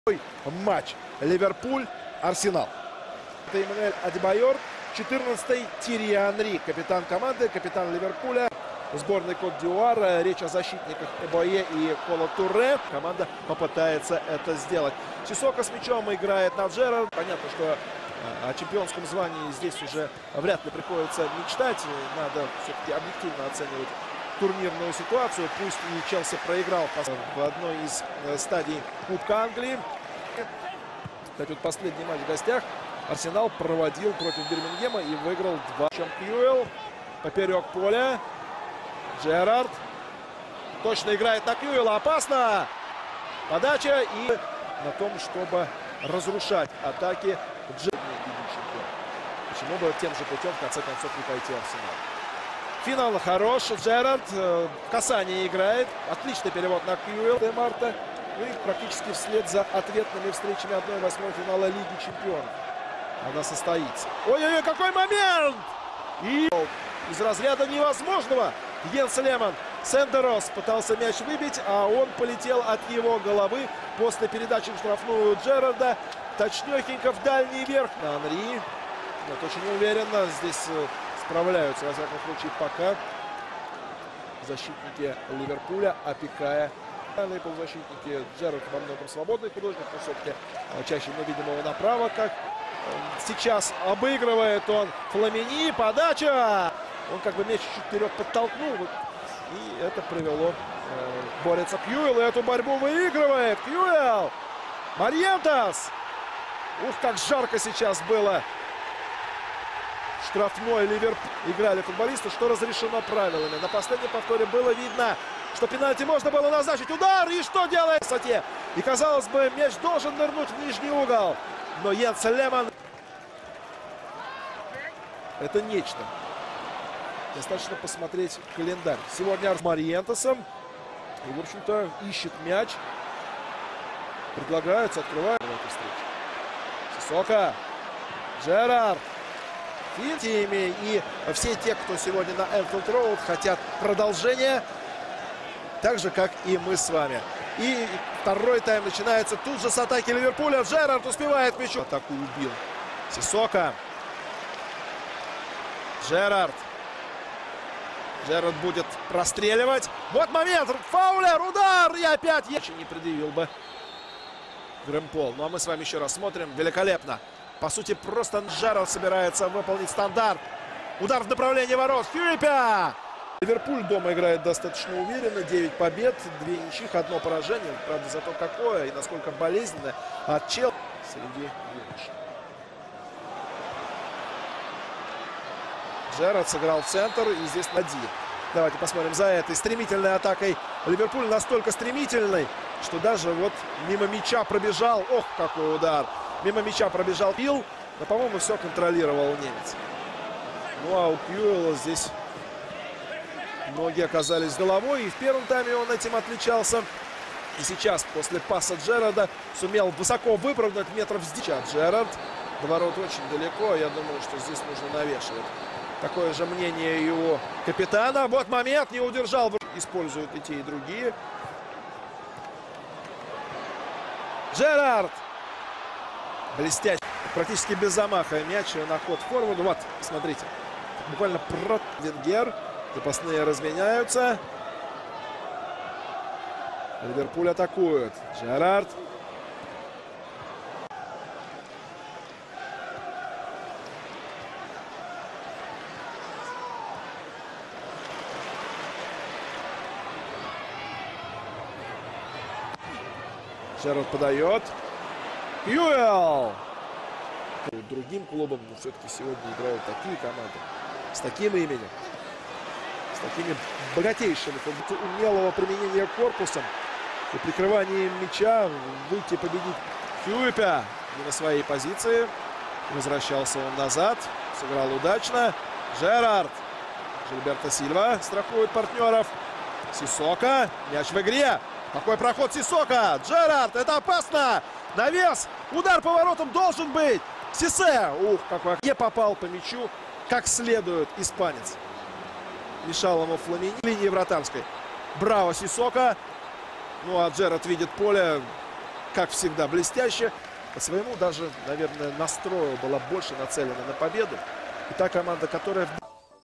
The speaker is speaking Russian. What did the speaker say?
Матч Ливерпуль-Арсенал. Это Эммануэль Адебайор, 14-й Тири Анри, капитан команды, капитан Ливерпуля, сборной Кот-д'Ивуар. Речь о защитниках Эбое и Кола Туре. Команда попытается это сделать. Сисока с мячом играет на Джерард. Понятно, что о чемпионском звании здесь уже вряд ли приходится мечтать. Надо все-таки объективно оценивать турнирную ситуацию. Пусть и Челси проиграл в одной из стадий Кубка Англии. Кстати, вот последний матч в гостях Арсенал проводил против Бирмингема и выиграл 2. Кьюэлл поперек поля. Джерард точно играет на Кьюэлла. Опасно! Подача и на том, чтобы разрушать атаки. Почему бы тем же путем в конце концов не пойти Арсенал? Финал хорош. Джерард в касании играет. Отличный перевод на Кьюэлл. Марта. Ну и практически вслед за ответными встречами 1/8 финала Лиги Чемпионов она состоится. Ой-ой-ой, какой момент! И из разряда невозможного Йенс Леман Сендерос пытался мяч выбить, а он полетел от его головы после передачи в штрафную Джерарда. Точнёхенько в дальний верх. На Анри. Вот, очень уверенно здесь справляются, во всяком случае, пока защитники Ливерпуля, опекая полузащитники. Джерард во многом свободный художник, но все-таки чаще мы видим его направо, как сейчас обыгрывает он Фламини. Подача! Он как бы мяч чуть-чуть вперед подтолкнул. И это привело. Борется Кьюэлл, и эту борьбу выигрывает. Кьюэлл! Марьентас! Ух, как жарко сейчас было. Штрафной Ливерпуль. Играли футболисты, что разрешено правилами. На последнем повторе было видно, что пенальти можно было назначить. Удар! И что делает в высоте? И, казалось бы, мяч должен нырнуть в нижний угол. Но Йенс Леман... Это нечто. Достаточно посмотреть календарь. Сегодня с Марьентасом. И, в общем-то, ищет мяч. Предлагается, открывает в этой встрече. Сисока. Джерард. Финтиями. И все те, кто сегодня на Энфилд Роуд, хотят продолжения. Так же, как и мы с вами. И второй тайм начинается тут же с атаки Ливерпуля. Джерард успевает мячу. Атаку убил. Сисока. Джерард. Джерард будет простреливать. Вот момент. Фаулер. Удар. И опять. Я не предъявил бы Грэм Пол. Ну а мы с вами еще раз смотрим. Великолепно. По сути, просто Джерард собирается выполнить стандарт. Удар в направлении ворот. Фьюипя. Ливерпуль дома играет достаточно уверенно. 9 побед, 2 ничьих, 1 поражение. Правда, зато какое и насколько болезненно от Челси среди юношей. Джерард сыграл в центр, и здесь Нади. Давайте посмотрим за этой стремительной атакой. Ливерпуль настолько стремительный, что даже вот мимо мяча пробежал. Ох, какой удар! Мимо мяча пробежал Пил, но, по-моему, все контролировал немец. Ну а у Кьюэлла здесь ноги оказались головой, и в первом тайме он этим отличался. И сейчас, после паса Джерарда, сумел высоко выпрыгнуть метров с 10. Джерард до ворот очень далеко. Я думаю, что здесь нужно навешивать. Такое же мнение и у капитана. Вот момент, не удержал. Используют и те, и другие. Джерард! Блестяще. Практически без замаха мяч на ход форварду. Вот, смотрите. Буквально Венгер. Запасные разменяются. Ливерпуль атакует. Джерард. Джерард подает. Кьюэлл! Другим клубам, но все-таки сегодня играют такие команды с таким именем, с такими богатейшими, умелого применения корпусом и прикрыванием мяча выйти победить. Фьюипя не на своей позиции. Возвращался он назад. Сыграл удачно. Джерард. Жильберто Сильва страхует партнеров. Сисока. Мяч в игре. Какой проход Сисока. Джерард. Это опасно. Навес. Удар по воротам должен быть. Сисе. Ух, какой. Не попал по мячу как следует испанец. Мешал ему Фламини. Линии вратарской. Браво, Сисока. Ну а Джерард видит поле. как всегда, блестяще. По своему даже, наверное, настрою была больше нацелена на победу. И та команда, которая